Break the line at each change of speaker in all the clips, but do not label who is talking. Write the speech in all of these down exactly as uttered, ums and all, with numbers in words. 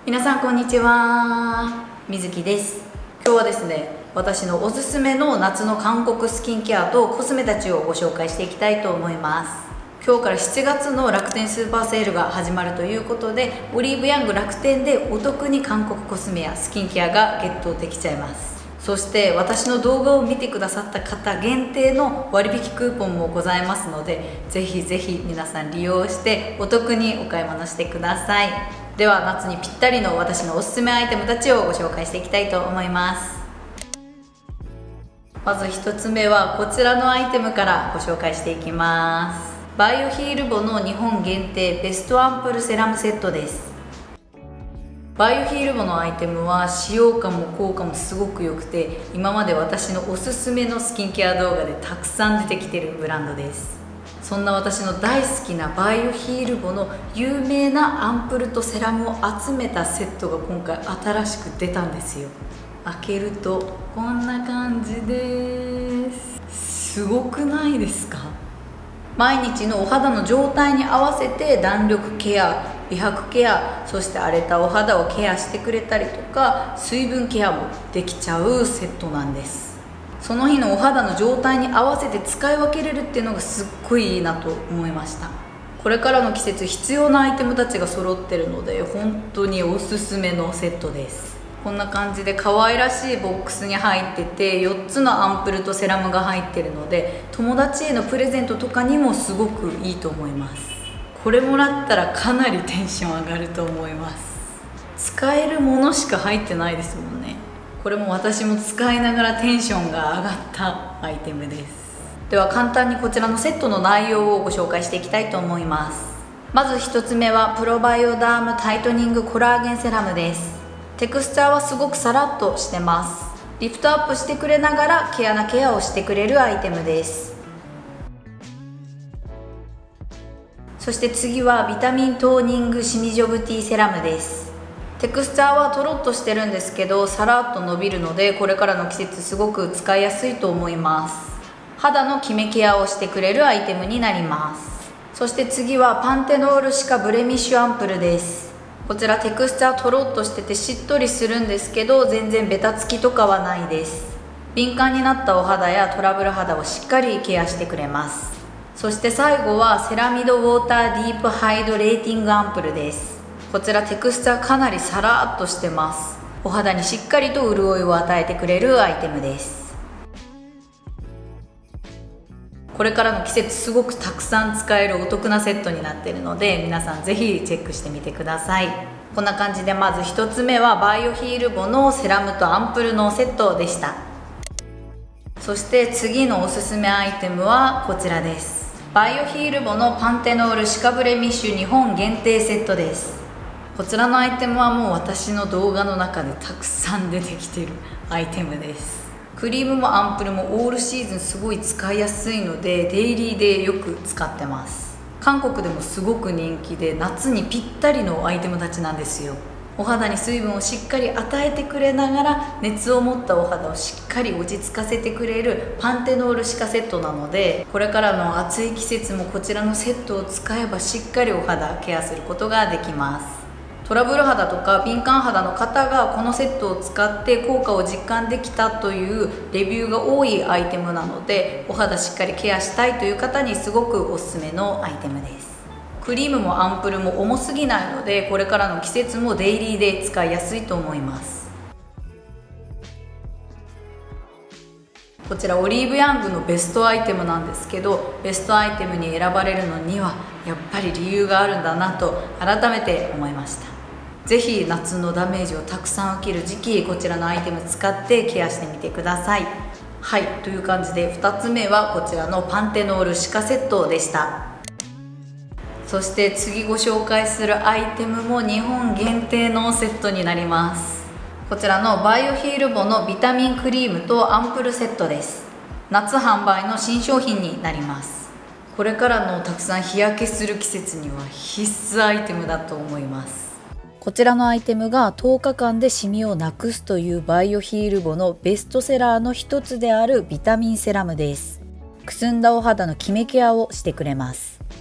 皆さんこんにちは、みずきです。今日はですね、私のおすすめの夏の韓国スキンケアとコスメたちをご紹介していきたいと思います。今日からしちがつの楽天スーパーセールが始まるということで、オリーブヤング楽天でお得に韓国コスメやスキンケアがゲットできちゃいます。そして私の動画を見てくださった方限定の割引クーポンもございますので、ぜひぜひ皆さん利用してお得にお買い物してください。では夏にぴったりの私のおすすめアイテムたちをご紹介していきたいと思います。まずひとつめはこちらのアイテムからご紹介していきます。バイオヒールボの日本限定ベストアンプルセラムセットです。バイオヒールボのアイテムは使用感も効果もすごく良くて、今まで私のおすすめのスキンケア動画でたくさん出てきてるブランドです。そんな私の大好きなバイオヒールボの有名なアンプルとセラムを集めたセットが今回新しく出たんですよ。開けるとこんな感じです。すごくないですか？毎日のお肌の状態に合わせて弾力ケア、美白ケア、そして荒れたお肌をケアしてくれたりとか、水分ケアもできちゃうセットなんです。その日のお肌の状態に合わせて使い分けれるっていうのがすっごいいいなと思いました。これからの季節必要なアイテムたちが揃ってるので、本当におすすめのセットです。こんな感じで可愛らしいボックスに入ってて、よっつのアンプルとセラムが入ってるので、友達へのプレゼントとかにもすごくいいと思います。これもらったらかなりテンション上がると思います。使えるものしか入ってないですもんね。これも私も使いながらテンションが上がったアイテムです。では簡単にこちらのセットの内容をご紹介していきたいと思います。まずひとつめはプロバイオダームタイトニングコラーゲンセラムです。テクスチャーはすごくサラッとしてます。リフトアップしてくれながら毛穴ケアをしてくれるアイテムです。そして次はビタミントーニングシミジョブティーセラムです。テクスチャーはとろっとしてるんですけど、さらっと伸びるので、これからの季節すごく使いやすいと思います。肌のキメケアをしてくれるアイテムになります。そして次はパンテノールシカブレミッシュアンプルです。こちらテクスチャーとろっとしててしっとりするんですけど、全然ベタつきとかはないです。敏感になったお肌やトラブル肌をしっかりケアしてくれます。そして最後はセラミドウォーターディープハイドレーティングアンプルです。こちらテクスチャーかなりサラッとしてます。お肌にしっかりと潤いを与えてくれるアイテムです。これからの季節すごくたくさん使えるお得なセットになっているので、皆さんぜひチェックしてみてください。こんな感じでまずひとつめはバイオヒールボのセラムとアンプルのセットでした。そして次のおすすめアイテムはこちらです。バイオヒールボのパンテノールシカブレミッシュ日本限定セットです。こちらのアイテムはもう私の動画の中でたくさん出てきているアイテムです。クリームもアンプルもオールシーズンすごい使いやすいので、デイリーでよく使ってます。韓国でもすごく人気で、夏にぴったりのアイテムたちなんですよ。お肌に水分をしっかり与えてくれながら、熱を持ったお肌をしっかり落ち着かせてくれるパンテノールシカセットなので、これからの暑い季節もこちらのセットを使えばしっかりお肌ケアすることができます。トラブル肌とか敏感肌の方がこのセットを使って効果を実感できたというレビューが多いアイテムなので、お肌しっかりケアしたいという方にすごくおすすめのアイテムです。クリームもアンプルも重すぎないので、これからの季節もデイリーで使いやすいと思います。こちらオリーブヤングのベストアイテムなんですけど、ベストアイテムに選ばれるのにはやっぱり理由があるんだなと改めて思いました。ぜひ夏のダメージをたくさん受ける時期、こちらのアイテム使ってケアしてみてください。はい、という感じでふたつめはこちらのパンテノールシカセットでした。そして次ご紹介するアイテムも日本限定のセットになります。こちらのバイオヒールボのビタミンクリームとアンプルセットです。夏販売の新商品になります。これからのたくさん日焼けする季節には必須アイテムだと思います。こちらのアイテムがとおかかんでシミをなくすというバイオヒールボのベストセラーの一つであるビタミンセラムです。くすんだお肌のキメケアをしてくれます。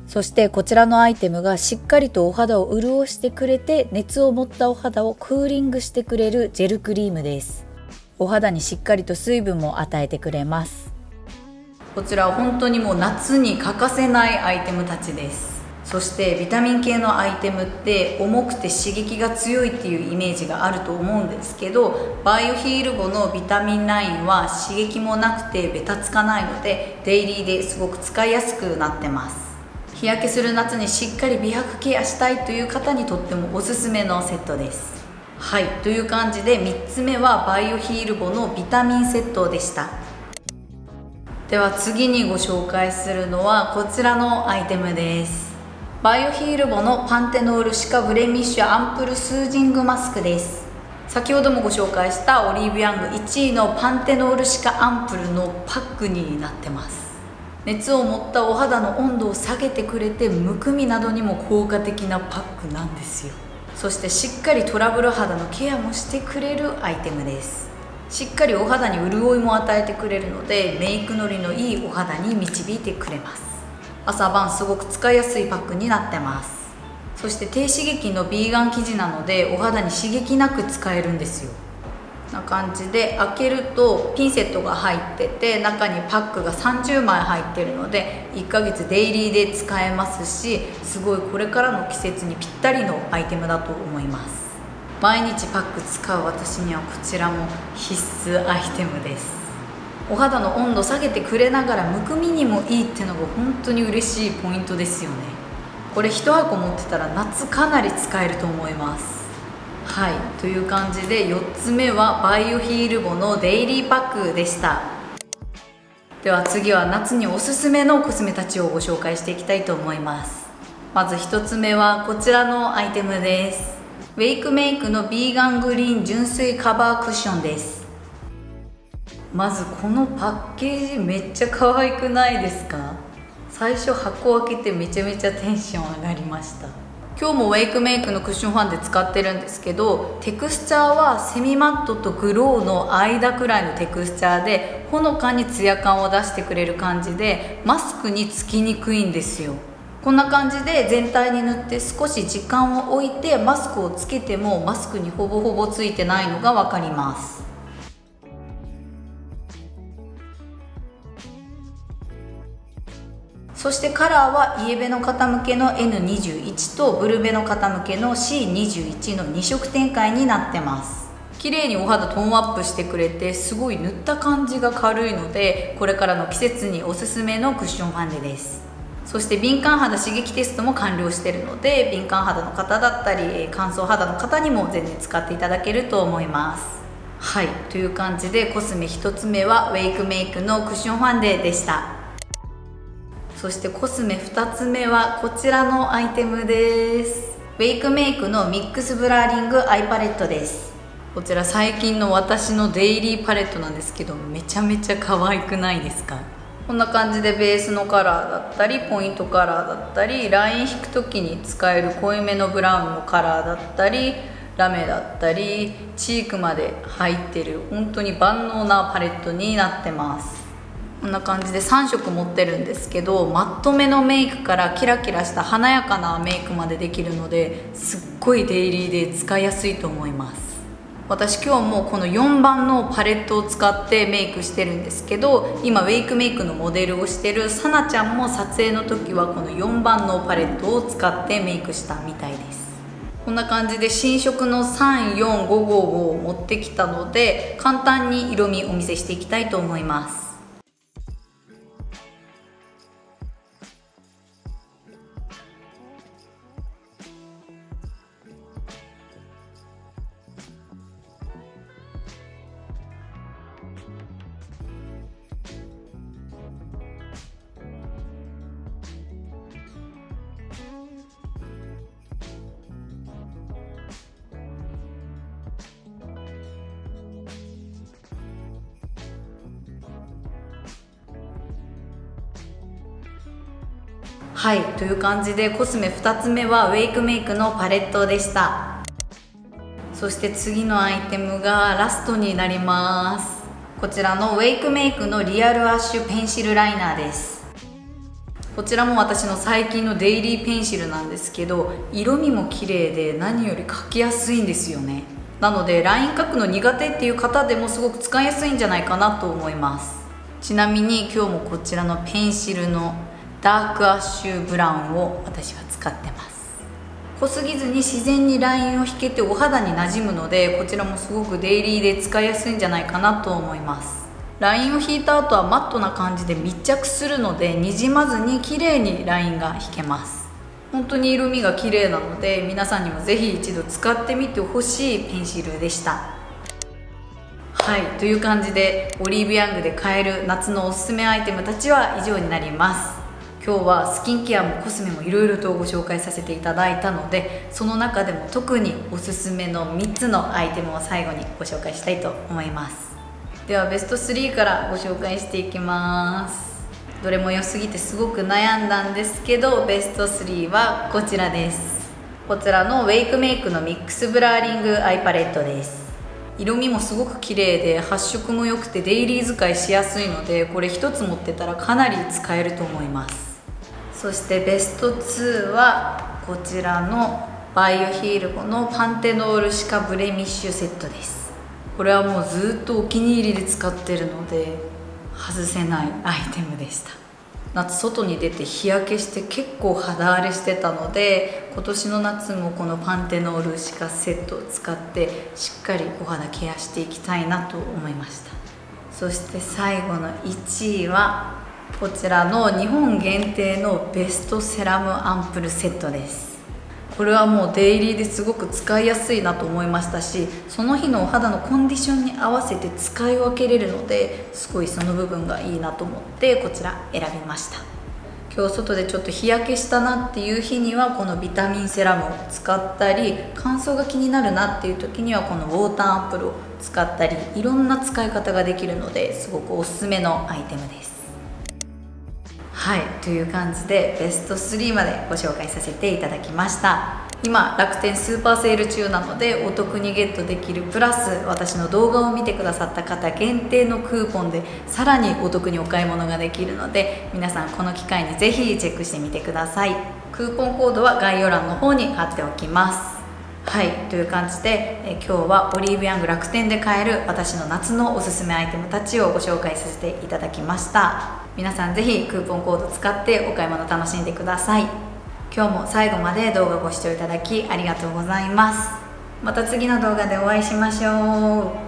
そしてこちらのアイテムがしっかりとお肌を潤してくれて、熱を持ったお肌をクーリングしてくれるジェルクリームです。お肌にしっかりと水分も与えてくれます。こちらは本当にもう夏に欠かせないアイテムたちです。そしてビタミン系のアイテムって重くて刺激が強いっていうイメージがあると思うんですけど、バイオヒールボのビタミンラインは刺激もなくてベタつかないので、デイリーですごく使いやすくなってます。日焼けする夏にしっかり美白ケアしたいという方にとってもおすすめのセットです。はい、という感じでみっつめはバイオヒールボのビタミンセットでした。では次にご紹介するのはこちらのアイテムです。バイオヒールボのパンテノール歯科ブレミッシュアンプルスージングマスクです。先ほどもご紹介したオリーブヤングいちいのパンテノール歯科アンプルのパックになってます。熱を持ったお肌の温度を下げてくれて、むくみなどにも効果的なパックなんですよ。そしてしっかりトラブル肌のケアもしてくれるアイテムです。しっかりお肌に潤いも与えてくれるので、メイクのりのいいお肌に導いてくれます。朝晩すごく使いやすいパックになってます。そして低刺激のビーガン生地なので、お肌に刺激なく使えるんですよ。こんな感じで開けるとピンセットが入ってて、中にパックがさんじゅうまい入ってるのでいっかげつデイリーで使えますし、すごいこれからの季節にぴったりのアイテムだと思います。毎日パック使う私にはこちらも必須アイテムです。お肌の温度下げてくれながらむくみにもいいってのが本当に嬉しいポイントですよね。これいっはこ持ってたら夏かなり使えると思います。はい、という感じでよっつめはバイオヒールボのデイリーパックでした。では次は夏におすすめのコスメたちをご紹介していきたいと思います。まずひとつめはこちらのアイテムです。ウェイクメイクのビーガングリーン純水カバークッションです。まずこのパッケージめっちゃ可愛くないですか？最初箱を開けてめちゃめちゃテンション上がりました。今日もウェイクメイクのクッションファンで使ってるんですけど、テクスチャーはセミマットとグローの間くらいのテクスチャーで、ほのかにツヤ感を出してくれる感じで、マスクにつきにくいんですよ。こんな感じで全体に塗って少し時間を置いてマスクをつけても、マスクにほぼほぼついてないのが分かります。そしてカラーはイエベの方向けの エヌにじゅういち とブルベの方向けの シーにじゅういち のに色展開になってます。綺麗にお肌トーンアップしてくれて、すごい塗った感じが軽いので、これからの季節におすすめのクッションファンデです。そして敏感肌刺激テストも完了しているので、敏感肌の方だったり乾燥肌の方にも全然使っていただけると思います。はい、という感じでコスメひとつめはウェイクメイクのクッションファンデでした。そしてコスメふたつめはこちらのアイテムです。ウェイクメイクのミックスブラーリングアイパレットです。こちら最近の私のデイリーパレットなんですけど、めちゃめちゃ可愛くないですか？こんな感じでベースのカラーだったりポイントカラーだったり、ライン引く時に使える濃いめのブラウンのカラーだったり、ラメだったりチークまで入ってる本当に万能なパレットになってます。こんな感じでさんしょく持ってるんですけど、マットめのメイクからキラキラした華やかなメイクまでできるので、すっごいデイリーで使いやすいと思います。私今日もこのよんばんのパレットを使ってメイクしてるんですけど、今ウェイクメイクのモデルをしてるさなちゃんも撮影の時はこのよんばんのパレットを使ってメイクしたみたいです。こんな感じで新色のさん、よん、ご号を持ってきたので、簡単に色味お見せしていきたいと思います。はい、という感じでコスメふたつめはウェイクメイクのパレットでした。そして次のアイテムがラストになります。こちらのウェイクメイクのリアルアッシュペンシルライナーです。 こちらも私の最近のデイリーペンシルなんですけど、色味も綺麗で何より描きやすいんですよね。なのでライン描くの苦手っていう方でもすごく使いやすいんじゃないかなと思います。ちなみに今日もこちらのペンシルのダークアッシュブラウンを私は使ってます。濃すぎずに自然にラインを引けてお肌に馴染むので、こちらもすごくデイリーで使いやすいんじゃないかなと思います。ラインを引いた後はマットな感じで密着するので、にじまずに綺麗にラインが引けます。本当に色味が綺麗なので、皆さんにもぜひ一度使ってみてほしいペンシルでした。はい、という感じでオリーブヤングで買える夏のおすすめアイテムたちは以上になります。今日はスキンケアもコスメもいろいろとご紹介させていただいたので、その中でも特におすすめのみっつのアイテムを最後にご紹介したいと思います。ではベストスリーからご紹介していきます。どれも良すぎてすごく悩んだんですけど、ベストスリーはこちらです。こちらのウェイクメイクのミックスブラーリングアイパレットです。色味もすごく綺麗で発色も良くてデイリー使いしやすいので、これ一つ持ってたらかなり使えると思います。そしてベストツーはこちらのバイオヒールボのパンテノールシカブレミッシュセットです。これはもうずっとお気に入りで使ってるので外せないアイテムでした。夏外に出て日焼けして結構肌荒れしてたので、今年の夏もこのパンテノールシカセットを使ってしっかりお肌ケアしていきたいなと思いました。そして最後のいちいはこちらの日本限定のベストセラムアンプルセットです。これはもうデイリーですごく使いやすいなと思いましたし、その日のお肌のコンディションに合わせて使い分けれるので、すごいその部分がいいなと思ってこちら選びました。今日外でちょっと日焼けしたなっていう日にはこのビタミンセラムを使ったり、乾燥が気になるなっていう時にはこのウォーターアンプルを使ったり、いろんな使い方ができるのですごくおすすめのアイテムです。はい、という感じでベストスリーまでご紹介させていただきました。今楽天スーパーセール中なのでお得にゲットできるプラス、私の動画を見てくださった方限定のクーポンでさらにお得にお買い物ができるので、皆さんこの機会にぜひチェックしてみてください。クーポンコードは概要欄の方に貼っておきます。はい、という感じでえ今日はオリーブヤング楽天で買える私の夏のおすすめアイテムたちをご紹介させていただきました。皆さんぜひクーポンコード使ってお買い物楽しんでください。今日も最後まで動画ご視聴いただきありがとうございます。また次の動画でお会いしましょう。